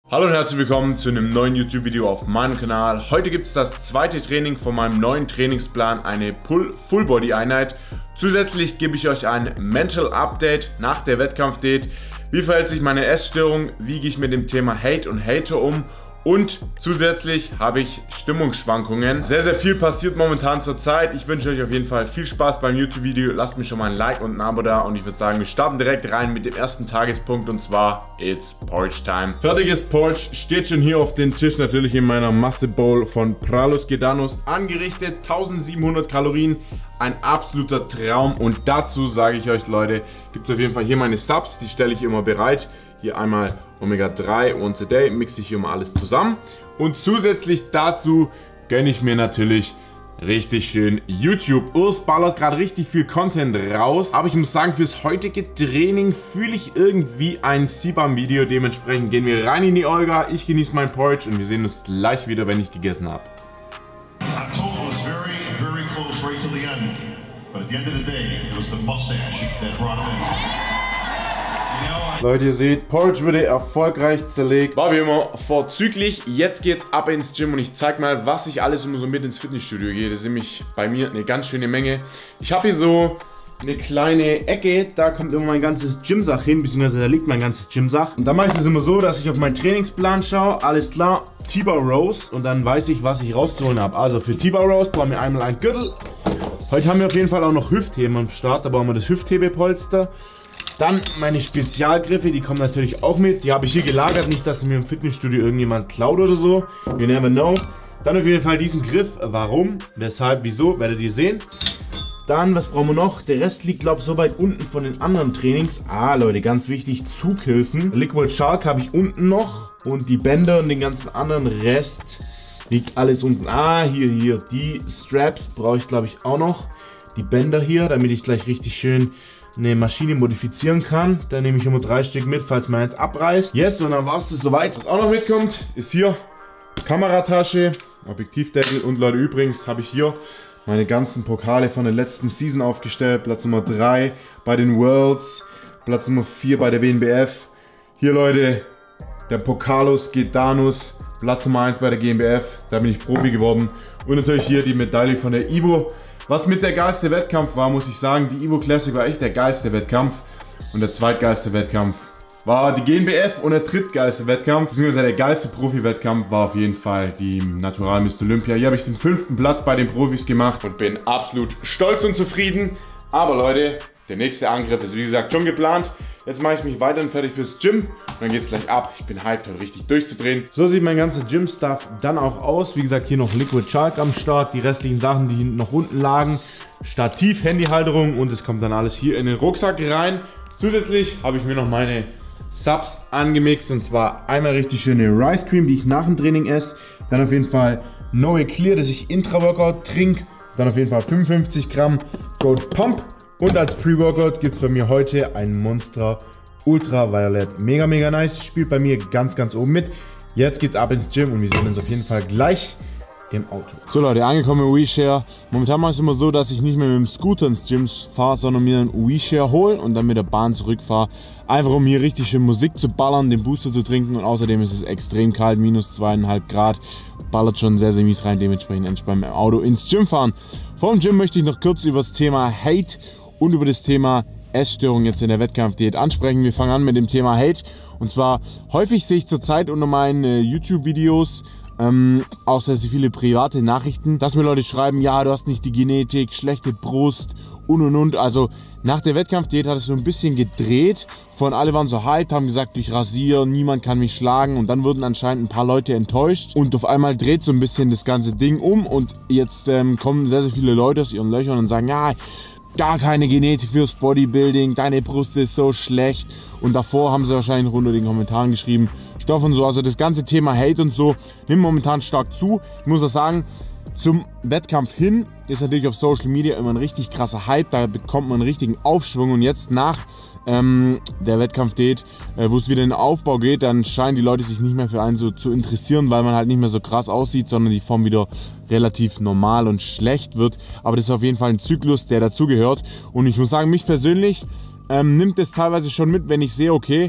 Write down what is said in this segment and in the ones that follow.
Hallo und herzlich willkommen zu einem neuen YouTube-Video auf meinem Kanal. Heute gibt es das zweite Training von meinem neuen Trainingsplan, eine Full-Body-Einheit. Zusätzlich gebe ich euch ein Mental Update nach der Wettkampfdiät. Wie verhält sich meine Essstörung? Wie gehe ich mit dem Thema Hate und Hater um? Und zusätzlich habe ich Stimmungsschwankungen. Sehr, sehr viel passiert momentan zur Zeit. Ich wünsche euch auf jeden Fall viel Spaß beim YouTube-Video. Lasst mir schon mal ein Like und ein Abo da. Und ich würde sagen, wir starten direkt rein mit dem ersten Tagespunkt. Und zwar, it's Porridge Time. Fertiges Porridge steht schon hier auf dem Tisch. Natürlich in meiner Masse Bowl von Pralos Gedanos. Angerichtet, 1700 Kalorien. Ein absoluter Traum. Und dazu sage ich euch, Leute, gibt es auf jeden Fall hier meine Subs. Die stelle ich immer bereit. Hier einmal Omega-3 once a day, mixe ich hier mal alles zusammen. Und zusätzlich dazu gönne ich mir natürlich richtig schön YouTube. Urs ballert gerade richtig viel Content raus. Aber ich muss sagen, fürs heutige Training fühle ich irgendwie ein CBAM-Video. Dementsprechend gehen wir rein in die Olga. Ich genieße mein Porridge und wir sehen uns gleich wieder, wenn ich gegessen habe. Leute, ihr seht, Porridge wurde erfolgreich zerlegt. War wie immer vorzüglich. Jetzt geht's ab ins Gym und ich zeige mal, was ich alles immer so mit ins Fitnessstudio gehe. Das ist nämlich bei mir eine ganz schöne Menge. Ich habe hier so eine kleine Ecke, da kommt immer mein ganzes Gym-Sach hin, beziehungsweise da liegt mein ganzes Gym-Sach. Und da mache ich das immer so, dass ich auf meinen Trainingsplan schaue. Alles klar, T-Bar Rows und dann weiß ich, was ich rauszuholen habe. Also für T-Bar Rows brauchen wir einmal einen Gürtel. Heute haben wir auf jeden Fall auch noch Hüftheben am Start, da brauchen wir das Hüfthebepolster. Dann meine Spezialgriffe, die kommen natürlich auch mit. Die habe ich hier gelagert, nicht, dass mir im Fitnessstudio irgendjemand klaut oder so. You never know. Dann auf jeden Fall diesen Griff. Warum, weshalb, wieso, werdet ihr sehen. Dann, was brauchen wir noch? Der Rest liegt, glaube ich, so weit unten von den anderen Trainings. Leute, ganz wichtig, Zughilfen. Liquid Shark habe ich unten noch. Und die Bänder und den ganzen anderen Rest liegt alles unten. Hier. Die Straps brauche ich, glaube ich, auch noch. Die Bänder hier, damit ich gleich richtig schön eine Maschine modifizieren kann. Da nehme ich immer 3 Stück mit, falls man jetzt abreißt. Yes, und dann war es das soweit. Was auch noch mitkommt, ist hier Kameratasche, Objektivdeckel und Leute, übrigens habe ich hier meine ganzen Pokale von der letzten Season aufgestellt. Platz Nummer 3 bei den Worlds, Platz Nummer 4 bei der WNBF. Hier, Leute, der Pralos Gedanos, Platz Nummer 1 bei der GmbF. Da bin ich Profi geworden. Und natürlich hier die Medaille von der Ivo. Was mit der geilste Wettkampf war, muss ich sagen, die Evo Classic war echt der geilste Wettkampf. Und der zweitgeilste Wettkampf war die GNBF und der drittgeilste Wettkampf, beziehungsweise der geilste Profi-Wettkampf war auf jeden Fall die Natural Miss Olympia. Hier habe ich den 5. Platz bei den Profis gemacht und bin absolut stolz und zufrieden. Aber Leute, der nächste Angriff ist wie gesagt schon geplant. Jetzt mache ich mich weiterhin fertig fürs Gym und dann geht es gleich ab. Ich bin hyped, heute richtig durchzudrehen. So sieht mein ganzer Gym-Stuff dann auch aus. Wie gesagt, hier noch Liquid Shark am Start. Die restlichen Sachen, die noch unten lagen. Stativ, Handyhalterung und es kommt dann alles hier in den Rucksack rein. Zusätzlich habe ich mir noch meine Subs angemixt und zwar einmal richtig schöne Rice Cream, die ich nach dem Training esse. Dann auf jeden Fall Noe Clear, das ich Intra-Workout trinke. Dann auf jeden Fall 55 Gramm Gold Pump. Und als Pre-Workout gibt es bei mir heute ein Monster Ultraviolet. Mega nice. Spielt bei mir ganz oben mit. Jetzt geht's ab ins Gym und wir sehen uns auf jeden Fall gleich im Auto. So Leute, angekommen im WeShare. Momentan mache ich es immer so, dass ich nicht mehr mit dem Scooter ins Gym fahre, sondern mir einen WeShare hole und dann mit der Bahn zurückfahre. Einfach um hier richtig schön Musik zu ballern, den Booster zu trinken und außerdem ist es extrem kalt, minus 2,5 Grad. Ballert schon sehr mies rein, dementsprechend entspannt im Auto ins Gym fahren. Vor dem Gym möchte ich noch kurz über das Thema Hate und über das Thema Essstörung jetzt in der Wettkampfdiät ansprechen. Wir fangen an mit dem Thema Hate. Und zwar häufig sehe ich zurzeit unter meinen YouTube-Videos auch sehr viele private Nachrichten, dass mir Leute schreiben, ja, du hast nicht die Genetik, schlechte Brust und. Also nach der Wettkampfdiät hat es so ein bisschen gedreht. Von alle waren so hyped, haben gesagt, ich rasiere, niemand kann mich schlagen. Und dann wurden anscheinend ein paar Leute enttäuscht. Und auf einmal dreht so ein bisschen das ganze Ding um. Und jetzt kommen sehr viele Leute aus ihren Löchern und sagen, ja, gar keine Genetik fürs Bodybuilding, deine Brust ist so schlecht. Und davor haben sie wahrscheinlich unter den Kommentaren geschrieben, Stoff und so. Also das ganze Thema Hate und so nimmt momentan stark zu. Ich muss auch sagen, zum Wettkampf hin ist natürlich auf Social Media immer ein richtig krasser Hype. Da bekommt man einen richtigen Aufschwung. Und jetzt nach der Wettkampfdiät, wo es wieder in den Aufbau geht, dann scheinen die Leute sich nicht mehr für einen so zu interessieren, weil man halt nicht mehr so krass aussieht, sondern die Form wieder relativ normal und schlecht wird. Aber das ist auf jeden Fall ein Zyklus, der dazugehört. Und ich muss sagen, mich persönlich nimmt es teilweise schon mit, wenn ich sehe, okay,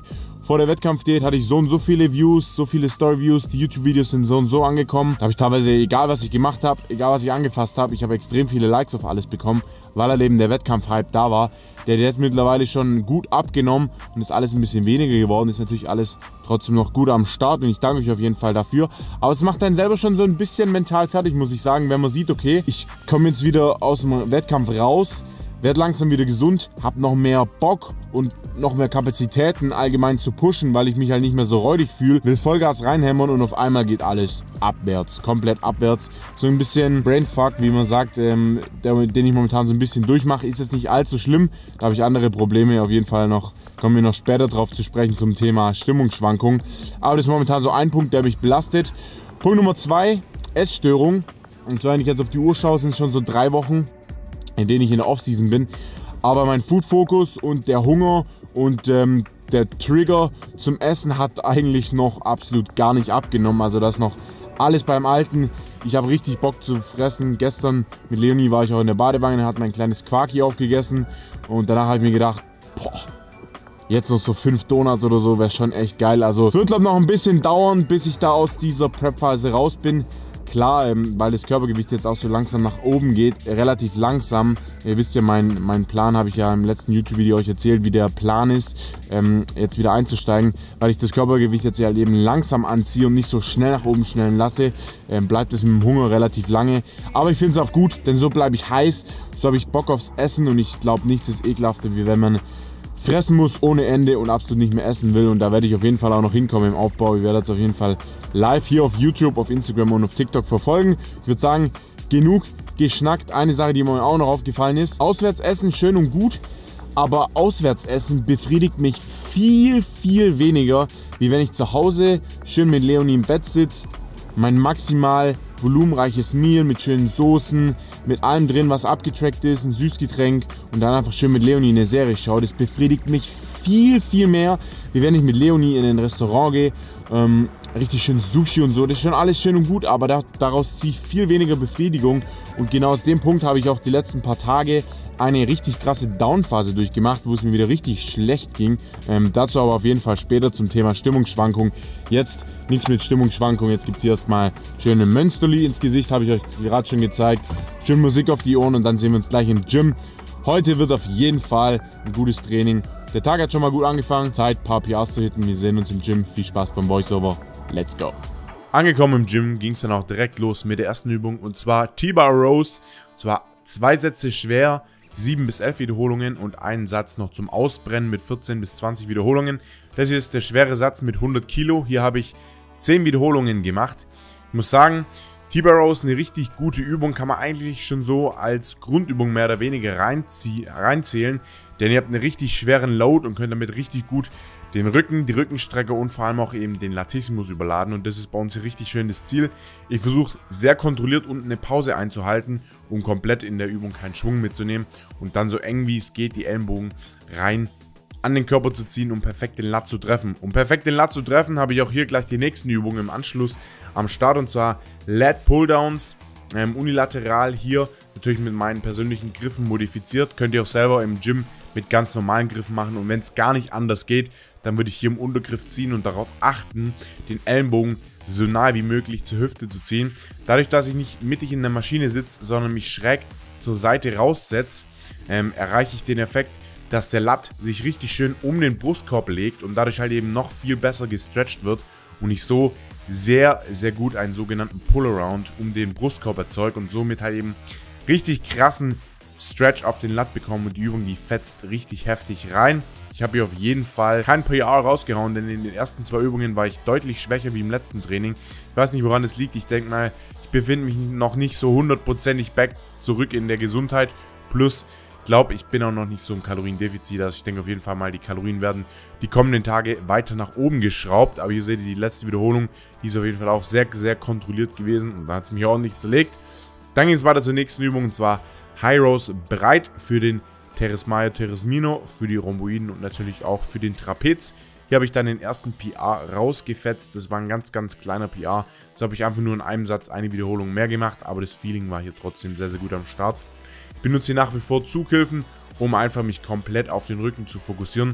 vor der Wettkampfdiät hatte ich so und so viele Views, so viele Story-Views, die YouTube-Videos sind so und so angekommen. Da habe ich teilweise, egal was ich gemacht habe, egal was ich angefasst habe, ich habe extrem viele Likes auf alles bekommen, weil halt eben der Wettkampf-Hype da war. Der hat jetzt mittlerweile schon gut abgenommen und ist alles ein bisschen weniger geworden. Ist natürlich alles trotzdem noch gut am Start und ich danke euch auf jeden Fall dafür. Aber es macht einen selber schon so ein bisschen mental fertig, muss ich sagen, wenn man sieht, okay, ich komme jetzt wieder aus dem Wettkampf raus, werde langsam wieder gesund, habe noch mehr Bock und noch mehr Kapazitäten allgemein zu pushen, weil ich mich halt nicht mehr so räudig fühle, will Vollgas reinhämmern und auf einmal geht alles abwärts, komplett abwärts. So ein bisschen Brainfuck, wie man sagt, den ich momentan so ein bisschen durchmache, ist jetzt nicht allzu schlimm. Da habe ich andere Probleme, auf jeden Fall noch, kommen wir noch später drauf zu sprechen zum Thema Stimmungsschwankungen. Aber das ist momentan so ein Punkt, der mich belastet. Punkt Nummer 2, Essstörung. Und zwar, wenn ich jetzt auf die Uhr schaue, sind es schon so 3 Wochen, in denen ich in der Offseason bin. Aber mein Food-Fokus und der Hunger und der Trigger zum Essen hat eigentlich noch absolut gar nicht abgenommen. Also das ist noch alles beim Alten. Ich habe richtig Bock zu fressen. Gestern mit Leonie war ich auch in der Badewanne, hat mein kleines Quarki aufgegessen. Und danach habe ich mir gedacht, boah, jetzt noch so 5 Donuts oder so, wäre schon echt geil. Also wird glaube ich noch ein bisschen dauern, bis ich da aus dieser Prep-Phase raus bin. Klar, weil das Körpergewicht jetzt auch so langsam nach oben geht, relativ langsam. Ihr wisst ja, mein Plan habe ich ja im letzten YouTube-Video euch erzählt, wie der Plan ist, jetzt wieder einzusteigen. Weil ich das Körpergewicht jetzt ja halt eben langsam anziehe und nicht so schnell nach oben schnellen lasse, bleibt es mit dem Hunger relativ lange. Aber ich finde es auch gut, denn so bleibe ich heiß, so habe ich Bock aufs Essen und ich glaube, nichts ist ekelhafter, wie wenn man fressen muss ohne Ende und absolut nicht mehr essen will. Und da werde ich auf jeden Fall auch noch hinkommen im Aufbau. Ihr werdet es auf jeden Fall live hier auf YouTube, auf Instagram und auf TikTok verfolgen. Ich würde sagen, genug geschnackt. Eine Sache, die mir auch noch aufgefallen ist. Auswärtsessen schön und gut, aber Auswärtsessen befriedigt mich viel, viel weniger, wie wenn ich zu Hause schön mit Leonie im Bett sitze, mein maximal volumenreiches Meal mit schönen Soßen, mit allem drin, was abgetrackt ist, ein Süßgetränk und dann einfach schön mit Leonie eine Serie schaue. Das befriedigt mich viel, viel mehr, wie wenn ich mit Leonie in ein Restaurant gehe. Richtig schön Sushi und so, das ist schon alles schön und gut, aber daraus ziehe ich viel weniger Befriedigung. Und genau aus dem Punkt habe ich auch die letzten paar Tage eine richtig krasse Downphase durchgemacht, wo es mir wieder richtig schlecht ging. Dazu aber auf jeden Fall später zum Thema Stimmungsschwankung. Jetzt nichts mit Stimmungsschwankung, jetzt gibt es hier erstmal schöne Mönsterli ins Gesicht, habe ich euch gerade schon gezeigt. Schön Musik auf die Ohren und dann sehen wir uns gleich im Gym. Heute wird auf jeden Fall ein gutes Training. Der Tag hat schon mal gut angefangen, Zeit, ein paar PRs zu hitten. Wir sehen uns im Gym. Viel Spaß beim Voiceover. Let's go. Angekommen im Gym ging es dann auch direkt los mit der ersten Übung und zwar T-Bar Rows. Und zwar 2 Sätze schwer, 7 bis 11 Wiederholungen und einen Satz noch zum Ausbrennen mit 14 bis 20 Wiederholungen. Das hier ist der schwere Satz mit 100 Kilo. Hier habe ich 10 Wiederholungen gemacht. Ich muss sagen, T-Bar Rows, eine richtig gute Übung, kann man eigentlich schon so als Grundübung mehr oder weniger reinzählen. Denn ihr habt einen richtig schweren Load und könnt damit richtig gut den Rücken, die Rückenstrecke und vor allem auch eben den Latissimus überladen. Und das ist bei uns hier richtig schön das Ziel. Ich versuche sehr kontrolliert unten eine Pause einzuhalten, um komplett in der Übung keinen Schwung mitzunehmen und dann so eng wie es geht die Ellenbogen rein an den Körper zu ziehen, um perfekt den Lat zu treffen. Um perfekt den Lat zu treffen, habe ich auch hier gleich die nächsten Übungen im Anschluss am Start und zwar Lat Pulldowns, unilateral hier, natürlich mit meinen persönlichen Griffen modifiziert. Könnt ihr auch selber im Gym mit ganz normalen Griffen machen und wenn es gar nicht anders geht, dann würde ich hier im Untergriff ziehen und darauf achten, den Ellenbogen so nahe wie möglich zur Hüfte zu ziehen. Dadurch, dass ich nicht mittig in der Maschine sitze, sondern mich schräg zur Seite raussetze, erreiche ich den Effekt, dass der Lat sich richtig schön um den Brustkorb legt und dadurch halt eben noch viel besser gestretcht wird und ich so sehr, sehr gut einen sogenannten Pull-Around um den Brustkorb erzeuge und somit halt eben richtig krassen Stretch auf den Lat bekommen und die Übung, die fetzt richtig heftig rein. Ich habe hier auf jeden Fall kein PR rausgehauen, denn in den ersten 2 Übungen war ich deutlich schwächer wie im letzten Training. Ich weiß nicht, woran es liegt. Ich denke mal, ich befinde mich noch nicht so 100%ig back zurück in der Gesundheit. Plus, ich glaube, ich bin auch noch nicht so im Kaloriendefizit. Also ich denke auf jeden Fall mal, die Kalorien werden die kommenden Tage weiter nach oben geschraubt. Aber hier seht ihr die letzte Wiederholung, die ist auf jeden Fall auch sehr, sehr kontrolliert gewesen. Und da hat es mich ordentlich zerlegt. Dann ging es weiter zur nächsten Übung und zwar High Rows breit für den Teres Mayo, Teres Mino, für die Rhomboiden und natürlich auch für den Trapez. Hier habe ich dann den ersten PR rausgefetzt. Das war ein ganz, ganz kleiner PR. So habe ich einfach nur in einem Satz eine Wiederholung mehr gemacht, aber das Feeling war hier trotzdem sehr, sehr gut am Start. Ich benutze hier nach wie vor Zughilfen, um einfach mich komplett auf den Rücken zu fokussieren.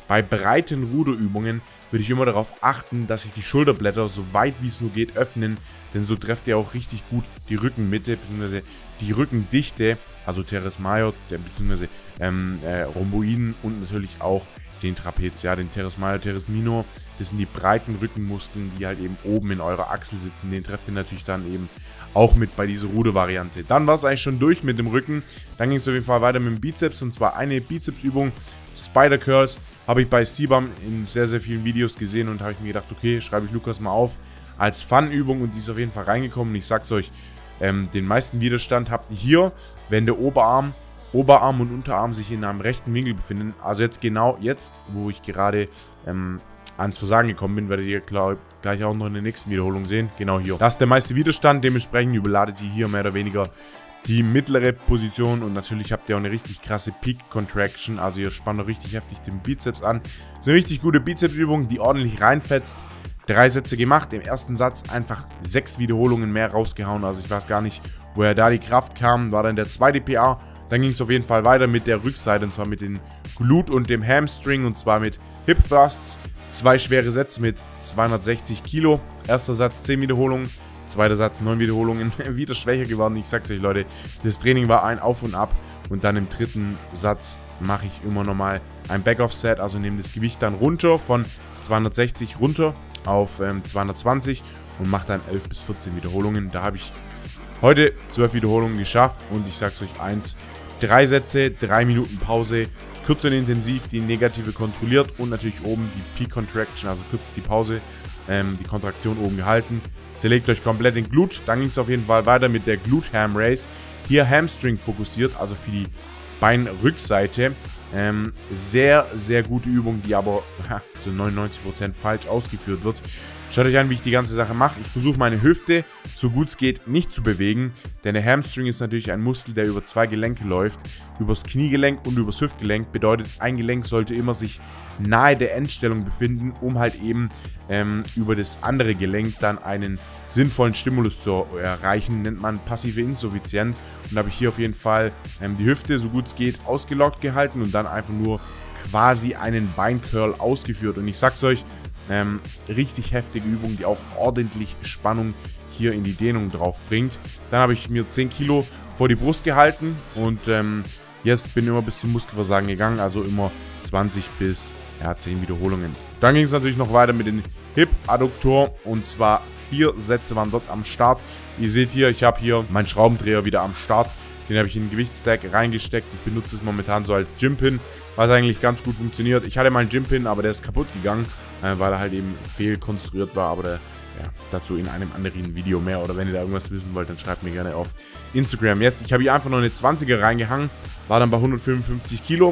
bei breiten Ruderübungen würde ich immer darauf achten, dass sich die Schulterblätter so weit wie es nur geht öffnen, denn so trefft ihr auch richtig gut die Rückenmitte bzw. die Rückendichte, also Teres major bzw. Rhomboiden und natürlich auch den Trapez, ja, den Teres major, Teres minor. Das sind die breiten Rückenmuskeln, die halt eben oben in eurer Achsel sitzen. Den trefft ihr natürlich dann eben auch mit bei dieser Rudervariante. Dann war es eigentlich schon durch mit dem Rücken. Dann ging es auf jeden Fall weiter mit dem Bizeps und zwar eine Bizepsübung, Spider Curls. Habe ich bei CBAM in sehr, sehr vielen Videos gesehen und habe ich mir gedacht, okay, schreibe ich Lukas mal auf als Fun-Übung und die ist auf jeden Fall reingekommen. Und ich sag's euch, den meisten Widerstand habt ihr hier, wenn der Oberarm und Unterarm sich in einem rechten Winkel befinden. Also jetzt genau jetzt, wo ich gerade ans Versagen gekommen bin, werdet ihr gleich auch noch in der nächsten Wiederholung sehen. Genau hier. Das ist der meiste Widerstand, dementsprechend überladet ihr hier mehr oder weniger die mittlere Position und natürlich habt ihr auch eine richtig krasse Peak Contraction, also ihr spannt auch richtig heftig den Bizeps an. Das ist eine richtig gute Bizepsübung, die ordentlich reinfetzt. 3 Sätze gemacht, im ersten Satz einfach 6 Wiederholungen mehr rausgehauen, also ich weiß gar nicht, woher da die Kraft kam, war dann der zweite PA. Dann ging es auf jeden Fall weiter mit der Rückseite und zwar mit den Glut und dem Hamstring und zwar mit Hip Thrusts. 2 schwere Sätze mit 260 Kilo. Erster Satz 10 Wiederholungen, zweiter Satz 9 Wiederholungen. Wieder schwächer geworden, ich sag's euch Leute, das Training war ein Auf und Ab und dann im dritten Satz mache ich immer nochmal ein Back-Off-Set, also nehme das Gewicht dann runter von 260 runter auf 220 und mache dann 11 bis 14 Wiederholungen. Da habe ich heute 12 Wiederholungen geschafft und ich sag's euch 3 Sätze, 3 Minuten Pause, kurz und intensiv, die negative kontrolliert und natürlich oben die Peak Contraction, also kurz die Pause, die Kontraktion oben gehalten. Zerlegt euch komplett den Glut, dann ging es auf jeden Fall weiter mit der Glute Ham Race. Hier Hamstring fokussiert, also für die Beinrückseite. Sehr, sehr gute Übung, die aber zu 99% falsch ausgeführt wird. Schaut euch an, wie ich die ganze Sache mache. Ich versuche meine Hüfte, so gut es geht, nicht zu bewegen, denn der Hamstring ist natürlich ein Muskel, der über 2 Gelenke läuft, übers Kniegelenk und übers Hüftgelenk. Bedeutet, ein Gelenk sollte immer sich nahe der Endstellung befinden, um halt eben über das andere Gelenk dann einen sinnvollen Stimulus zu erreichen. Nennt man passive Insuffizienz. Und da habe ich hier auf jeden Fall die Hüfte, so gut es geht, ausgelockt gehalten und dann einfach nur quasi einen Beincurl ausgeführt. Und ich sag's euch, richtig heftige Übung, die auch ordentlich Spannung hier in die Dehnung drauf bringt. Dann habe ich mir 10 Kilo vor die Brust gehalten und jetzt bin ich immer bis zum Muskelversagen gegangen, also immer 20 bis 10 Wiederholungen. Dann ging es natürlich noch weiter mit den Hip-Adduktor und zwar 4 Sätze waren dort am Start. Ihr seht hier, ich habe hier meinen Schraubendreher wieder am Start. Den habe ich in den Gewichtsstack reingesteckt. Ich benutze es momentan so als Gympin, was eigentlich ganz gut funktioniert. Ich hatte mal einen Gympin, aber der ist kaputt gegangen, weil er halt eben fehlkonstruiert war. Aber dazu in einem anderen Video mehr. Oder wenn ihr da irgendwas wissen wollt, dann schreibt mir gerne auf Instagram. Jetzt, ich habe hier einfach noch eine 20er reingehangen, war dann bei 155 Kilo.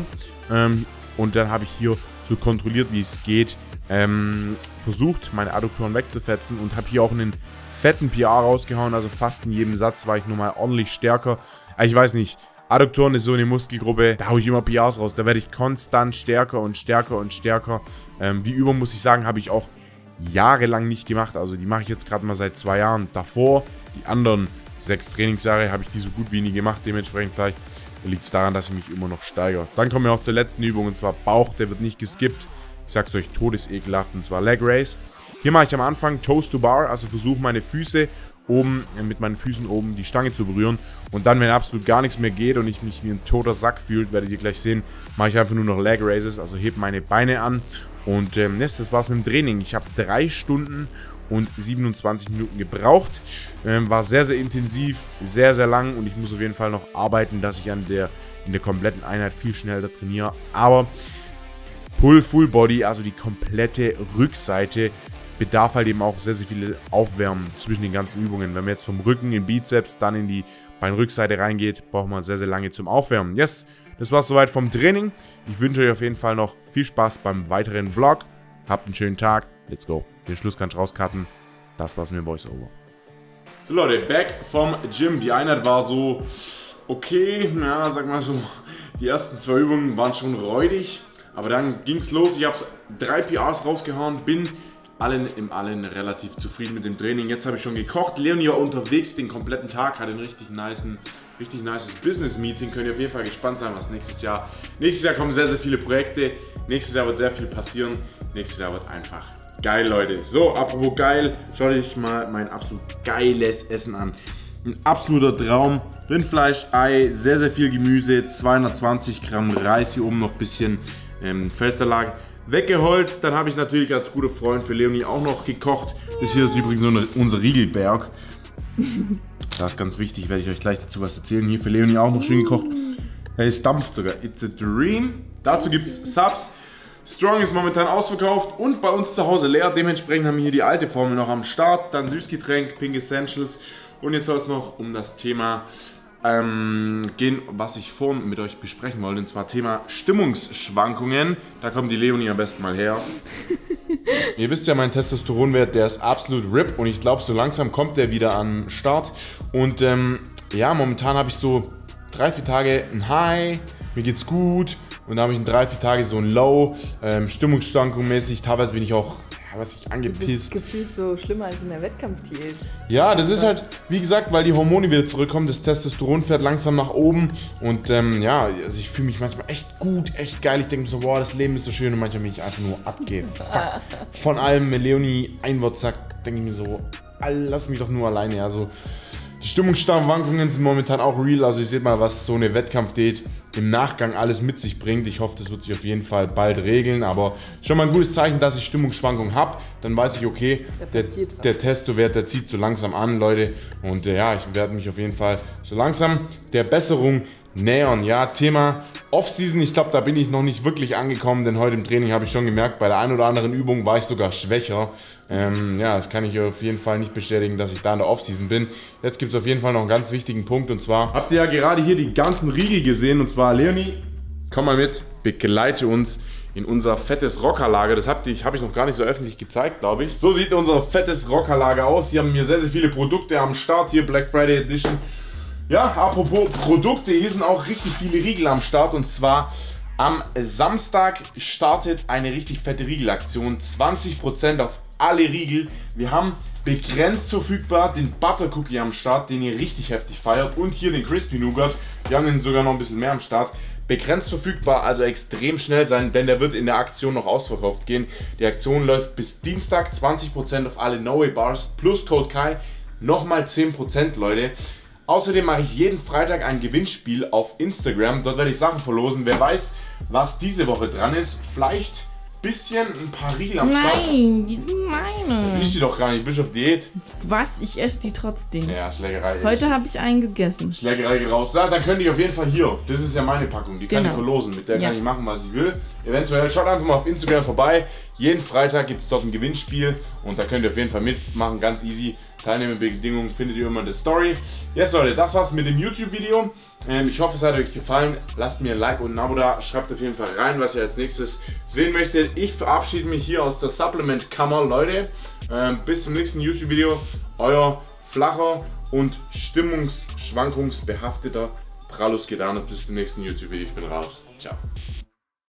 Und dann habe ich hier so kontrolliert, wie es geht, versucht, meine Adduktoren wegzufetzen und habe hier auch einen fetten PR rausgehauen. Also fast in jedem Satz war ich nochmal ordentlich stärker. Ich weiß nicht, Adduktoren ist so eine Muskelgruppe, da haue ich immer PRs raus. Da werde ich konstant stärker und stärker und stärker. Die Übung, muss ich sagen, habe ich auch jahrelang nicht gemacht. Also die mache ich jetzt gerade mal seit 2 Jahren. Davor, die anderen 6 Trainingsjahre, habe ich die so gut wie nie gemacht. Dementsprechend vielleicht liegt es daran, dass ich mich immer noch steigere. Dann kommen wir noch zur letzten Übung und zwar Bauch. Der wird nicht geskippt. Ich sag's euch, todesekelhaft, und zwar Leg Race. Hier mache ich am Anfang Toes to Bar, also versuche meine Füße oben, mit meinen Füßen oben die Stange zu berühren. Und dann, wenn absolut gar nichts mehr geht und ich mich wie ein toter Sack fühle, werdet ihr gleich sehen, mache ich einfach nur noch Leg Races, also hebe meine Beine an. Und das war's mit dem Training. Ich habe 3 Stunden und 27 Minuten gebraucht. War sehr, sehr intensiv, sehr, sehr lang und ich muss auf jeden Fall noch arbeiten, dass ich in der kompletten Einheit viel schneller trainiere. Aber Pull Full Body, also die komplette Rückseite, bedarf halt eben auch sehr, sehr viel Aufwärmen zwischen den ganzen Übungen. Wenn man jetzt vom Rücken in Bizeps, dann in die Beinrückseite reingeht, braucht man sehr, sehr lange zum Aufwärmen. Yes, das war's soweit vom Training. Ich wünsche euch auf jeden Fall noch viel Spaß beim weiteren Vlog. Habt einen schönen Tag. Let's go. Den Schluss kann ich rauscutten. Das war's mit Voice-Over. So Leute, back vom Gym. Die Einheit war so okay, ja, sag mal so, die ersten 2 Übungen waren schon räudig. Aber dann ging's los. Ich habe 3 PRs rausgehauen, bin im Allen relativ zufrieden mit dem Training. Jetzt habe ich schon gekocht. Leonie war unterwegs den kompletten Tag, hatte einen richtig nicen richtig nices Business-Meeting. Könnt ihr auf jeden Fall gespannt sein, was nächstes Jahr. Nächstes Jahr kommen sehr, sehr viele Projekte. Nächstes Jahr wird sehr viel passieren. Nächstes Jahr wird einfach geil, Leute. So, apropos geil, schaut euch mal mein absolut geiles Essen an. Ein absoluter Traum. Rindfleisch, Ei, sehr, sehr viel Gemüse, 220 Gramm Reis, hier oben noch ein bisschen Feldsalat. Weggeholzt, dann habe ich natürlich als guter Freund für Leonie auch noch gekocht. Das hier ist übrigens unser Riegelberg. Das ist ganz wichtig, werde ich euch gleich dazu was erzählen. Hier für Leonie auch noch schön gekocht. Es dampft sogar. It's a dream. Dazu gibt es Subs. Strong ist momentan ausverkauft und bei uns zu Hause leer. Dementsprechend haben wir hier die alte Formel noch am Start. Dann Süßgetränk, Pink Essentials. Und jetzt soll es noch um das Thema gehen, was ich vorhin mit euch besprechen wollte. Und zwar Thema Stimmungsschwankungen. Da kommt die Leonie am besten mal her. Ihr wisst ja, mein Testosteronwert, der ist absolut RIP. Und ich glaube, so langsam kommt der wieder am Start. Und ja, momentan habe ich so 3-4 Tage ein High. Mir geht's gut. Und dann habe ich in 3-4 Tage so ein Low. Stimmungsschwankung mäßig. Teilweise bin ich auch... was ich angepisst. Du bist gefühlt so schlimmer als in der Wettkampfdiät. Ja, das ist halt, wie gesagt, weil die Hormone wieder zurückkommen, das Testosteron fährt langsam nach oben und ja, also ich fühle mich manchmal echt gut, echt geil. Ich denke mir so, boah, das Leben ist so schön und manchmal bin ich einfach nur abgefuckt. Von allem, wenn Leonie ein Wort sagt, denke ich mir so, lass mich doch nur alleine. Also die Stimmungsschwankungen sind momentan auch real, also ihr seht mal, was so eine Wettkampfdiät im Nachgang alles mit sich bringt. Ich hoffe, das wird sich auf jeden Fall bald regeln, aber schon mal ein gutes Zeichen, dass ich Stimmungsschwankungen habe. Dann weiß ich, okay, der Testowert, der zieht so langsam an, Leute. Und ja, ich werde mich auf jeden Fall so langsam der Besserung nähern. Ja, Thema Offseason, ich glaube, da bin ich noch nicht wirklich angekommen, denn heute im Training habe ich schon gemerkt, bei der einen oder anderen Übung war ich sogar schwächer. Ja, das kann ich auf jeden Fall nicht bestätigen, dass ich da in der Offseason bin. Jetzt gibt es auf jeden Fall noch einen ganz wichtigen Punkt und zwar, habt ihr ja gerade hier die ganzen Riegel gesehen und zwar, Leonie, komm mal mit, begleite uns in unser fettes Rockerlager. Das habe ich noch gar nicht so öffentlich gezeigt, glaube ich. So sieht unser fettes Rockerlager aus. Hier haben wir sehr, sehr viele Produkte am Start, hier Black Friday Edition. Ja, apropos Produkte, hier sind auch richtig viele Riegel am Start und zwar am Samstag startet eine richtig fette Riegelaktion, 20% auf alle Riegel. Wir haben begrenzt verfügbar den Butter Cookie am Start, den ihr richtig heftig feiert und hier den Crispy Nougat, wir haben den sogar noch ein bisschen mehr am Start. Begrenzt verfügbar, also extrem schnell sein, denn der wird in der Aktion noch ausverkauft gehen. Die Aktion läuft bis Dienstag, 20% auf alle No Way Bars plus Code Kai, nochmal 10%, Leute. Außerdem mache ich jeden Freitag ein Gewinnspiel auf Instagram. Dort werde ich Sachen verlosen. Wer weiß, was diese Woche dran ist. Vielleicht ein paar Riegel am Start. Nein, die sind meine. Ich die doch gar nicht, ich bin auf Diät. Was? Ich esse die trotzdem. Ja, Schlägerei. Heute habe ich einen gegessen. Schlägerei geht raus. Ja, dann könnt ihr auf jeden Fall hier. Das ist ja meine Packung. Die kann ich verlosen. Mit der kann ich machen, was ich will. Eventuell schaut einfach mal auf Instagram vorbei. Jeden Freitag gibt es dort ein Gewinnspiel. Und da könnt ihr auf jeden Fall mitmachen. Ganz easy. Teilnehmerbedingungen findet ihr immer in der Story. Jetzt Leute, das war's mit dem YouTube-Video. Ich hoffe, es hat euch gefallen. Lasst mir ein Like und ein Abo da. Schreibt auf jeden Fall rein, was ihr als nächstes sehen möchtet. Ich verabschiede mich hier aus der Supplement-Kammer, Leute. Bis zum nächsten YouTube-Video. Euer flacher und stimmungsschwankungsbehafteter Prallus Gedan. Bis zum nächsten YouTube-Video. Ich bin raus. Ciao.